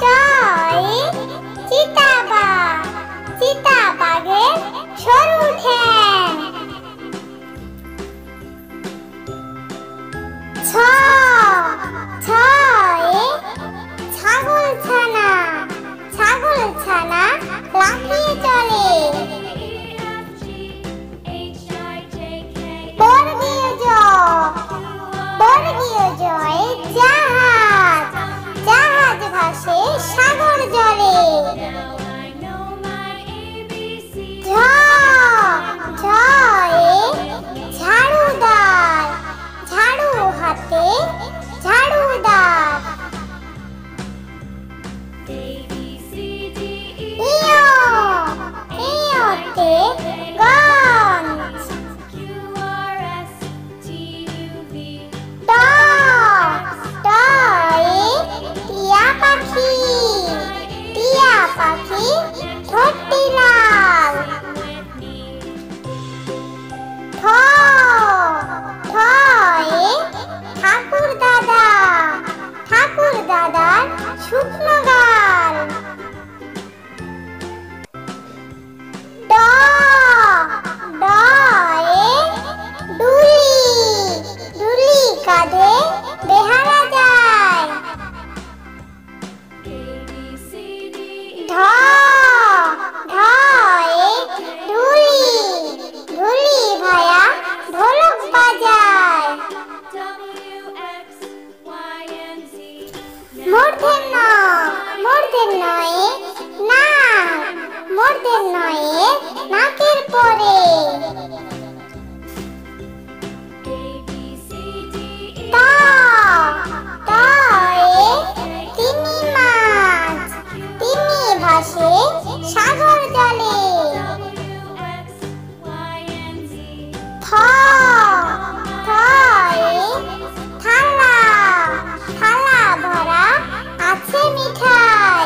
চয়ে চিতাবাঘ, চিতাবাঘের সরু ঠ্যাং। ছয়ে ছাগলছানা, ছাগলছানা লাফিয়ে চলে। বর্গীয় জ, বর্গীয় জয়ে জাহাজ, জাহাজ ভাসে সাগর জলে। ঝয়ে ঝাড়ুদার, ঝাড়ু হাতে ঝাড়ুদার। ইয়তে গঞ্জ। টয়ে টিয়া পাখি, টিয়া পাখি ঠোঁটটি লাল। থয়ে ঠাকুর দাদা, ঠাকুর দাদার শুকনো গাল। ডয়ে ডুলি, ডুলি কাঁধে বেহারা যায়। ঢয়ে ঢুলি, ঢুলি ভায়া ঢোলক বাজায়। মূর্ধন্য, মূর্ধন্যয়ে নাক, মূর্ধন্যয়ে নাকের পরে। তয়ে তিমি মাছ, তিমি ভাসে সাগর জলে। থয়ে থালা, থালা ভরা আছে মিঠাই।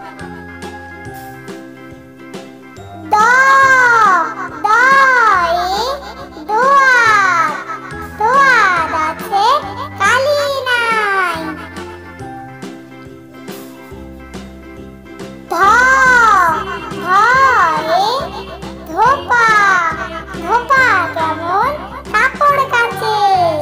দয়ে দোয়াত, দোয়াত আছে কালি নাই। ধয়ে ধোপা, ধোপা কেমন কাপড় কাচে।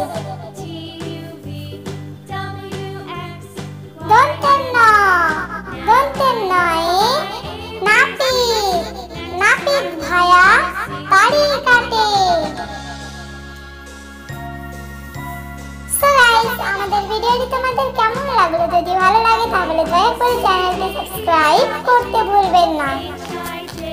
দন্তেন্ন, দন্তেন্নয়ে নাপিত, নাপিত ভায়া তাড়ি কাটে। সো গাইস, আমাদের ভিডিওটি তোমাদের কেমন লাগলো? যদি ভালো লাগে তাহলে দয়া করে চ্যানেলটি সাবস্ক্রাইব করতে